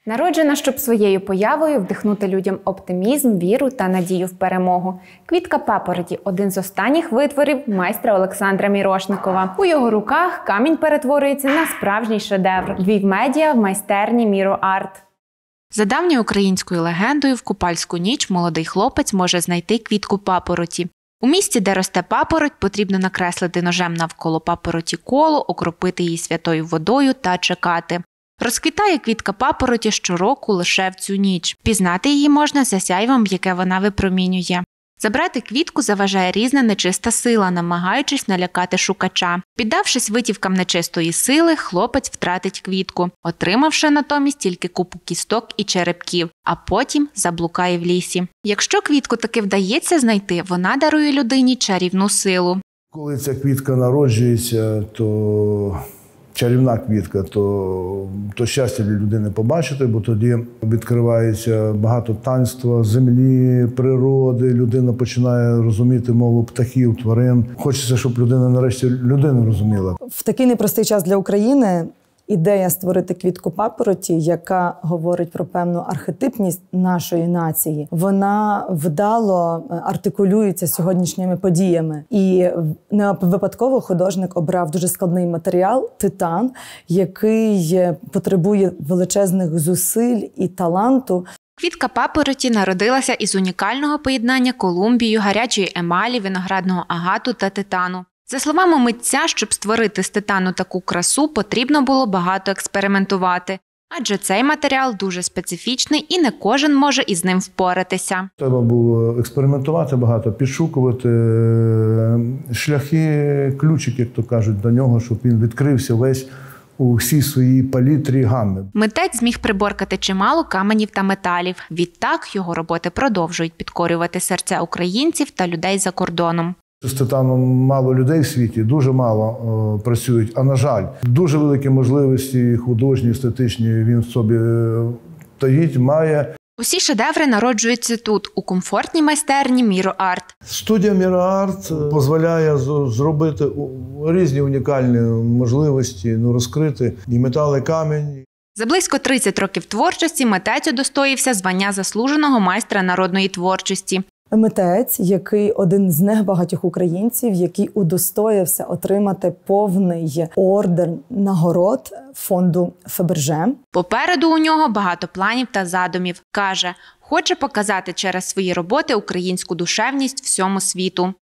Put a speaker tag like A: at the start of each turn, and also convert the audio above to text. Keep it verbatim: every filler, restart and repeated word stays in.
A: Народжена, щоб своєю появою вдихнути людям оптимізм, віру та надію в перемогу. Квітка папороті – один з останніх витворів майстра Олександра Мірошникова. У його руках камінь перетворюється на справжній шедевр. Львівмедіа в майстерні Міро Арт.
B: За давньою українською легендою, в купальську ніч молодий хлопець може знайти квітку папороті. У місці, де росте папороть, потрібно накреслити ножем навколо папороті коло, окропити її святою водою та чекати. Розквітає квітка папороті щороку лише в цю ніч. Пізнати її можна за сяйвом, яке вона випромінює. Забрати квітку заважає різна нечиста сила, намагаючись налякати шукача. Піддавшись витівкам нечистої сили, хлопець втратить квітку, отримавши натомість тільки купу кісток і черепків, а потім заблукає в лісі. Якщо квітку таки вдається знайти, вона дарує людині чарівну силу.
C: Коли ця квітка народжується, то чарівна квітка, то, то щастя для людини побачити, бо тоді відкривається багато таїнства землі, природи, людина починає розуміти мову птахів, тварин. Хочеться, щоб людина нарешті людину розуміла.
D: В такий непростий час для України ідея створити квітку папороті, яка говорить про певну архетипність нашої нації, вона вдало артикулюється сьогоднішніми подіями. І не випадково художник обрав дуже складний матеріал – титан, який потребує величезних зусиль і таланту.
B: Квітка папороті народилася із унікального поєднання колумбію, гарячої емалі, виноградного агату та титану. За словами митця, щоб створити з титану таку красу, потрібно було багато експериментувати. Адже цей матеріал дуже специфічний і не кожен може із ним впоратися.
C: Треба було експериментувати багато, підшукувати шляхи, ключик, як то кажуть, до нього, щоб він відкрився весь у всій своїй палітрі гами.
B: Митець зміг приборкати чимало каменів та металів. Відтак його роботи продовжують підкорювати серця українців та людей за кордоном.
C: З титаном мало людей в світі, дуже мало о, працюють, а на жаль, дуже великі можливості художні, естетичні він в собі таїть, має.
B: Усі шедеври народжуються тут, у комфортній майстерні Міро Арт.
C: Студія Міро Арт дозволяє зробити різні унікальні можливості, ну, розкрити і метал, і камінь.
B: За близько тридцять років творчості митець удостоївся звання заслуженого майстра народної творчості.
D: Митець, який один з небагатьох українців, який удостоївся отримати повний ордер нагород фонду Фаберже.
B: Попереду у нього багато планів та задумів. Каже, хоче показати через свої роботи українську душевність всьому світу.